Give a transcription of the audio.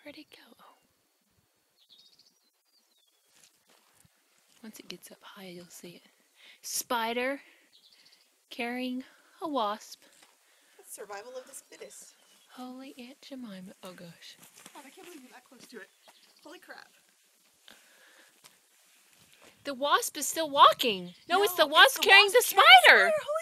Where'd it go? Oh. Once it gets up high, you'll see it. Spider carrying a wasp. That's survival of the fittest. Holy Aunt Jemima. Oh gosh. God, I can't believe you're that close to it. Holy crap. The wasp is still walking. No, it's the wasp it's the carrying wasp the spider.